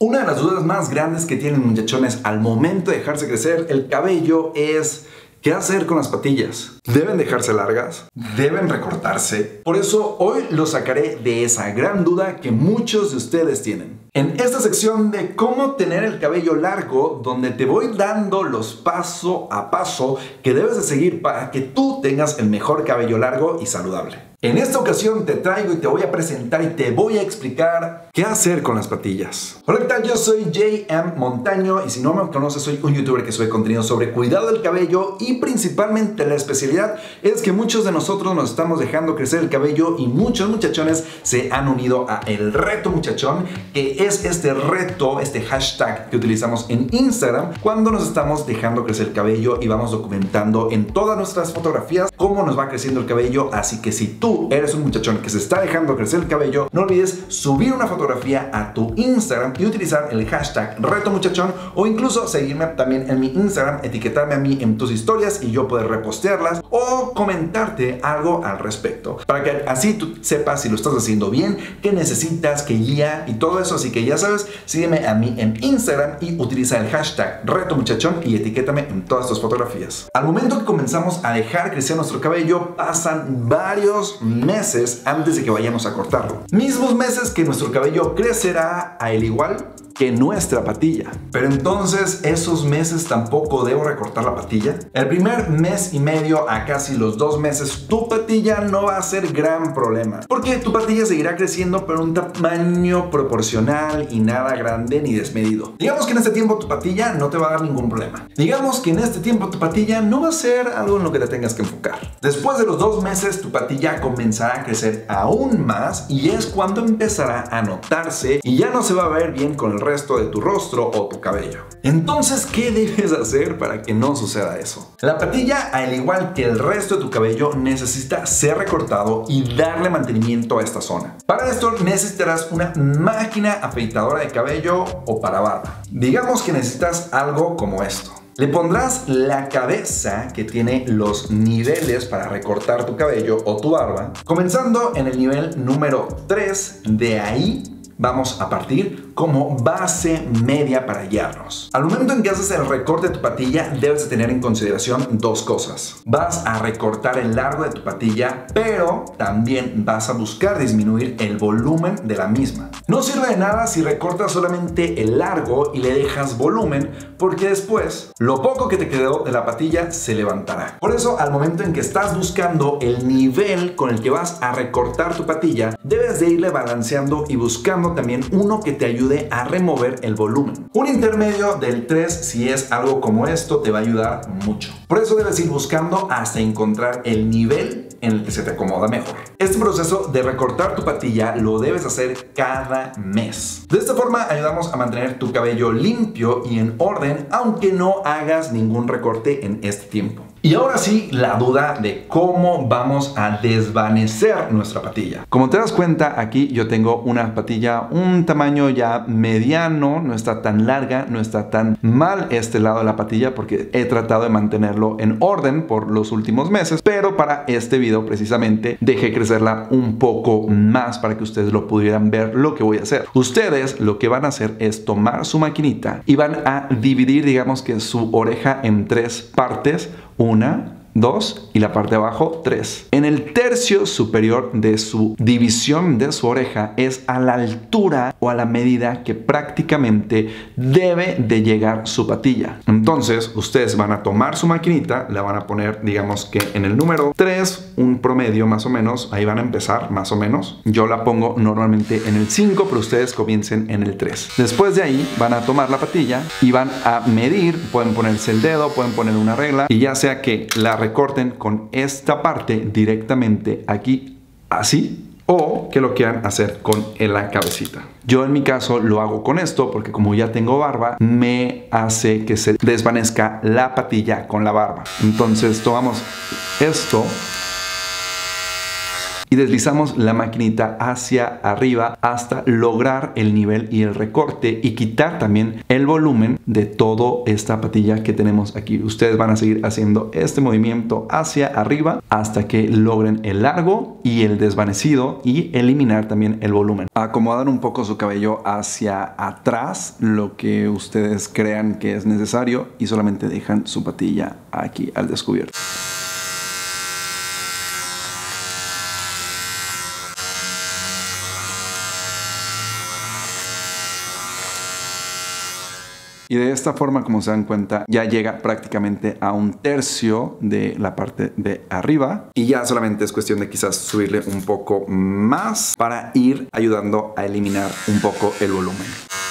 Una de las dudas más grandes que tienen muchachones al momento de dejarse crecer el cabello es ¿qué hacer con las patillas? ¿Deben dejarse largas? ¿Deben recortarse? Por eso hoy los sacaré de esa gran duda que muchos de ustedes tienen. En esta sección de cómo tener el cabello largo, donde te voy dando los paso a paso que debes de seguir para que tú tengas el mejor cabello largo y saludable. En esta ocasión te traigo y te voy a presentar y te voy a explicar qué hacer con las patillas. Hola, ¿qué tal? Yo soy JM Montaño y si no me conoces, soy un youtuber que sube contenido sobre cuidado del cabello y principalmente la especialidad es que muchos de nosotros nos estamos dejando crecer el cabello y muchos muchachones se han unido a el reto muchachón, que es este reto, este hashtag que utilizamos en Instagram cuando nos estamos dejando crecer el cabello y vamos documentando en todas nuestras fotografías cómo nos va creciendo el cabello. Así que si tú eres un muchachón que se está dejando crecer el cabello, no olvides subir una fotografía a tu Instagram y utilizar el hashtag reto muchachón, o incluso seguirme también en mi Instagram, etiquetarme a mí en tus historias y yo poder repostearlas o comentarte algo al respecto, para que así tú sepas si lo estás haciendo bien, qué necesitas, qué guía y todo eso. Así que ya sabes, sígueme a mí en Instagram y utiliza el hashtag reto muchachón y etiquétame en todas tus fotografías. Al momento que comenzamos a dejar crecer nuestro cabello, pasan varios meses antes de que vayamos a cortarlo. Mismos meses que nuestro cabello crecerá al igual que nuestra patilla. Pero entonces, ¿esos meses tampoco debo recortar la patilla? El primer mes y medio a casi los 2 meses, tu patilla no va a ser gran problema, porque tu patilla seguirá creciendo pero un tamaño proporcional y nada grande ni desmedido. Digamos que en este tiempo tu patilla no te va a dar ningún problema. Digamos que en este tiempo tu patilla no va a ser algo en lo que te tengas que enfocar. Después de los 2 meses, tu patilla comenzará a crecer aún más y es cuando empezará a notarse y ya no se va a ver bien con el resto de tu rostro o tu cabello. Entonces, ¿qué debes hacer para que no suceda eso? La patilla, al igual que el resto de tu cabello, necesita ser recortado y darle mantenimiento a esta zona. Para esto necesitarás una máquina afeitadora de cabello o para barba. Digamos que necesitas algo como esto. Le pondrás la cabeza que tiene los niveles para recortar tu cabello o tu barba, comenzando en el nivel número 3. De ahí vamos a partir como base media para guiarnos. Al momento en que haces el recorte de tu patilla, debes de tener en consideración 2 cosas. Vas a recortar el largo de tu patilla, pero también vas a buscar disminuir el volumen de la misma. No sirve de nada si recortas solamente el largo y le dejas volumen, porque después lo poco que te quedó de la patilla se levantará. Por eso, al momento en que estás buscando el nivel con el que vas a recortar tu patilla, debes de irle balanceando y buscando también uno que te ayude a remover el volumen. Un intermedio del 3, si es algo como esto, te va a ayudar mucho. Por eso debes ir buscando hasta encontrar el nivel en el que se te acomoda mejor. Este proceso de recortar tu patilla lo debes hacer cada mes. De esta forma ayudamos a mantener tu cabello limpio y en orden, aunque no hagas ningún recorte en este tiempo. Y ahora sí, la duda de cómo vamos a desvanecer nuestra patilla. Como te das cuenta, aquí yo tengo una patilla un tamaño ya mediano, no está tan larga, no está tan mal este lado de la patilla porque he tratado de mantenerlo en orden por los últimos meses, pero para este video precisamente dejé crecerla un poco más para que ustedes lo pudieran ver lo que voy a hacer. Ustedes lo que van a hacer es tomar su maquinita y van a dividir, digamos que su oreja en 3 partes. 1, 2 y la parte de abajo 3. En el tercio superior de su división de su oreja es a la altura o a la medida que prácticamente debe de llegar su patilla. Entonces ustedes van a tomar su maquinita, la van a poner digamos que en el número 3, un promedio más o menos, ahí van a empezar más o menos. Yo la pongo normalmente en el 5, pero ustedes comiencen en el 3. Después de ahí van a tomar la patilla y van a medir, pueden ponerse el dedo, pueden poner una regla y ya sea que la recorten con esta parte directamente aquí, así, o que lo quieran hacer con la cabecita. Yo en mi caso lo hago con esto porque como ya tengo barba, me hace que se desvanezca la patilla con la barba. Entonces tomamos esto y deslizamos la maquinita hacia arriba hasta lograr el nivel y el recorte y quitar también el volumen de toda esta patilla que tenemos aquí. Ustedes van a seguir haciendo este movimiento hacia arriba hasta que logren el largo y el desvanecido y eliminar también el volumen. Acomodan un poco su cabello hacia atrás, lo que ustedes crean que es necesario, y solamente dejan su patilla aquí al descubierto. Y de esta forma, como se dan cuenta, ya llega prácticamente a 1/3 de la parte de arriba. Y ya solamente es cuestión de quizás subirle un poco más para ir ayudando a eliminar un poco el volumen.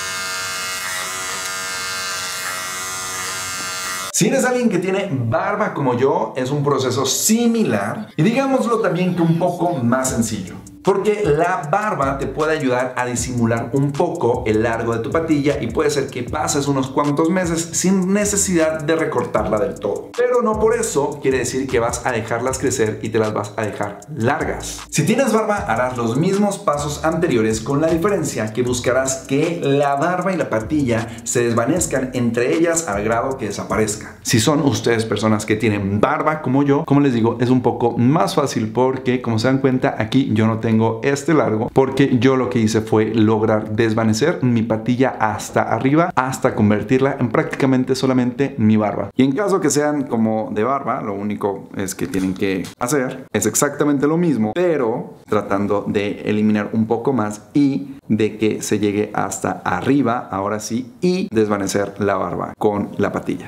Si eres alguien que tiene barba como yo, es un proceso similar y digámoslo también que un poco más sencillo. Porque la barba te puede ayudar a disimular un poco el largo de tu patilla y puede ser que pases unos cuantos meses sin necesidad de recortarla del todo. Pero no por eso quiere decir que vas a dejarlas crecer y te las vas a dejar largas. Si tienes barba, harás los mismos pasos anteriores, con la diferencia que buscarás que la barba y la patilla se desvanezcan entre ellas al grado que desaparezca. Si son ustedes personas que tienen barba como yo, como les digo, es un poco más fácil porque, como se dan cuenta, aquí yo no tengo este largo, porque yo lo que hice fue lograr desvanecer mi patilla hasta arriba hasta convertirla en prácticamente solamente mi barba. Y en caso que sean como de barba, lo único es que tienen que hacer es exactamente lo mismo, pero tratando de eliminar un poco más y de que se llegue hasta arriba, ahora sí, y desvanecer la barba con la patilla.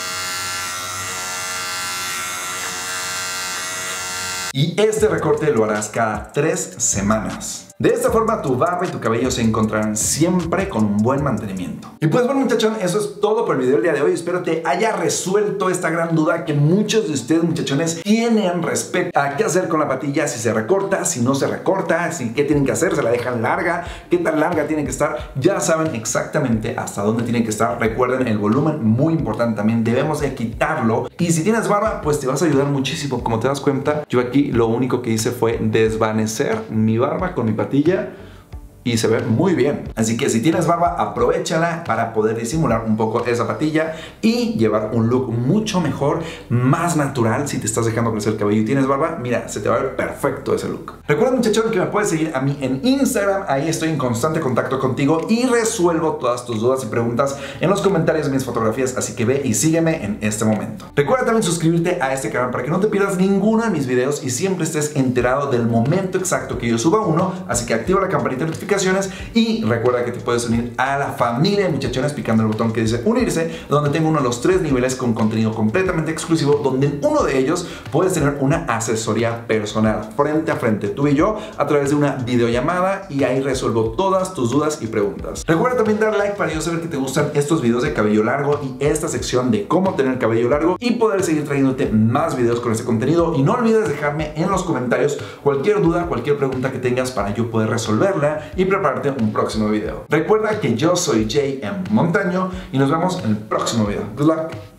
Y este recorte lo harás cada 3 semanas. De esta forma tu barba y tu cabello se encontrarán siempre con un buen mantenimiento. Y pues bueno, muchachón, eso es todo por el video del día de hoy. Espero te haya resuelto esta gran duda que muchos de ustedes, muchachones, tienen respecto a qué hacer con la patilla, si se recorta, si no se recorta, si qué tienen que hacer, se la dejan larga, qué tan larga tiene que estar. Ya saben exactamente hasta dónde tienen que estar. Recuerden el volumen, muy importante también, debemos de quitarlo. Y si tienes barba, pues te vas a ayudar muchísimo. Como te das cuenta, yo aquí lo único que hice fue desvanecer mi barba con mi patilla y se ve muy bien. Así que si tienes barba, aprovechala para poder disimular un poco esa patilla y llevar un look mucho mejor, más natural. Si te estás dejando crecer el cabello y tienes barba, mira, se te va a ver perfecto ese look. Recuerda, muchachón, que me puedes seguir a mí en Instagram. Ahí estoy en constante contacto contigo y resuelvo todas tus dudas y preguntas en los comentarios de mis fotografías. Así que ve y sígueme en este momento. Recuerda también suscribirte a este canal para que no te pierdas ninguno de mis videos y siempre estés enterado del momento exacto que yo suba uno. Así que activa la campanita de notificaciones y recuerda que te puedes unir a la familia de muchachones picando el botón que dice unirse, donde tengo uno de los 3 niveles con contenido completamente exclusivo, donde en uno de ellos puedes tener una asesoría personal frente a frente, tú y yo, a través de una videollamada, y ahí resuelvo todas tus dudas y preguntas. Recuerda también dar like para yo saber que te gustan estos videos de cabello largo y esta sección de cómo tener cabello largo, y poder seguir trayéndote más videos con este contenido. Y no olvides dejarme en los comentarios cualquier duda, cualquier pregunta que tengas para yo poder resolverla y prepararte un próximo video. Recuerda que yo soy JM Montaño y nos vemos en el próximo video. Good luck.